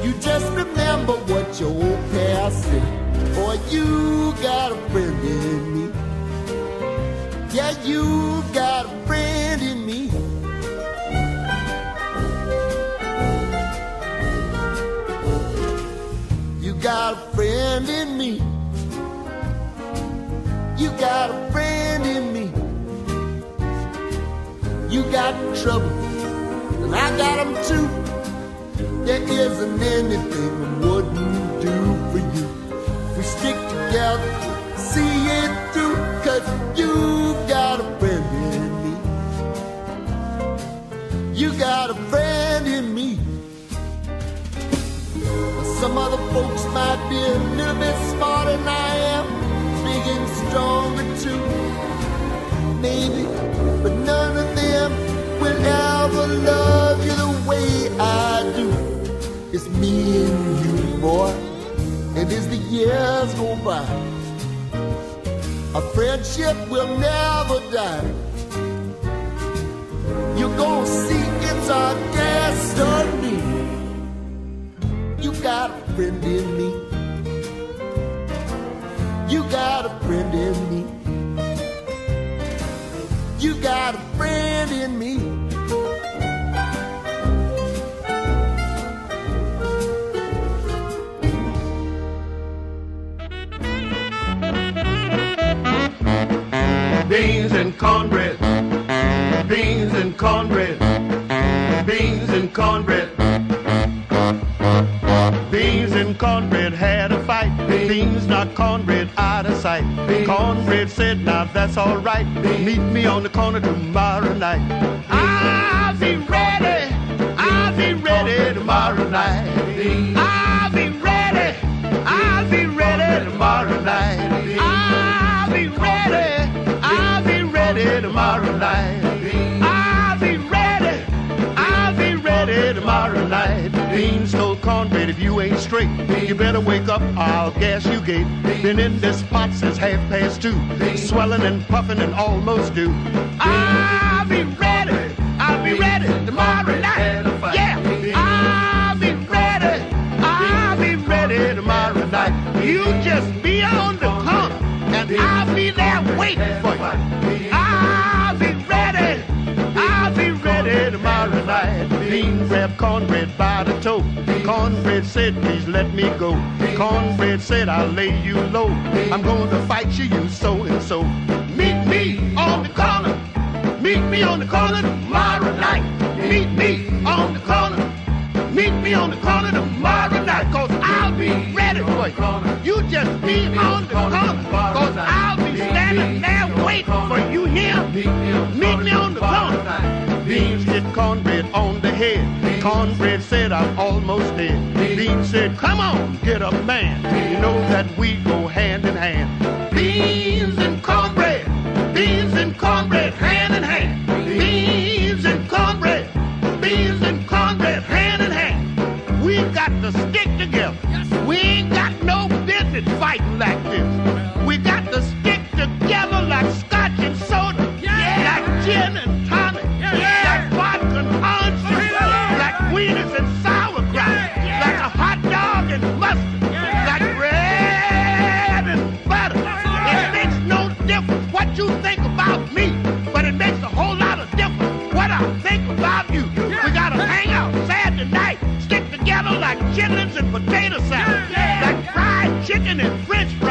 You just remember what your old past said. Boy, you got a friend in me. Yeah, you got a friend in me. You got a friend in me. You got a friend in me. You got trouble, and I got them too. There isn't anything I wouldn't do for you. We stick together, see it through, 'cause you got a friend in me. You got a friend in me. Some other folks might be a little bit smarter than I am, big and stronger too, maybe, but none of them will ever love you the way I do. It's me and you, boy, and as the years go by, our friendship will never die. You're gonna see it's our destiny. You got a friend in me. You got a friend in me. You got a friend in me. Beans and cornbread, beans and cornbread, beans and cornbread. Beans and cornbread had a fight. Beans knocked cornbread out of sight. Cornbread said, now that's all right. Meet me on the corner tomorrow night. I'll be ready. I'll be ready tomorrow night. I'll be ready. I'll be ready tomorrow night. I'll be ready. I'll be ready tomorrow night. I'll be ready. I'll be ready tomorrow night. Beans told cornbread, if you ain't straight, you better wake up, I'll gas you gate. Been in this spot since 2:30, swelling and puffing and almost due. I'll be ready. I'll be ready tomorrow night. Yeah, I'll be ready. I'll be ready tomorrow night. You just be on the corner, and I'll be there waiting for you. I'll be ready. I'll be ready tomorrow night. Bean grabbed cornbread by the toe. Cornbread said, please let me go. Cornbread said, I'll lay you low. I'm going to fight you, you so and so. Meet me on the corner. Meet me on the corner tomorrow night. Meet me on the corner. Meet me on the corner tomorrow night. 'Cause I'll be ready for you. You just be on the corner. 'Cause I'll be standing there waiting for you here. Meet me on the corner. Beans hit cornbread on the head. Cornbread said, I'm almost dead. Beans said, come on, get up, man. You know that we go hand in hand. Beans and cornbread. Beans and cornbread, hand in hand. Beans and cornbread. Beans and cornbread, hand in hand. We got to stick together. We ain't got no business fighting like this. We got to stick together like scotch and soda, like gin and tonic, like vodka and orange juice, like wieners and sauerkraut, like a hot dog and mustard, like bread and butter. It makes no difference what you think about me, but it makes a whole lot of difference what I think about you. We gotta hang out Saturday night, stick together like chitlins and potato salad, like fried chicken and French fries.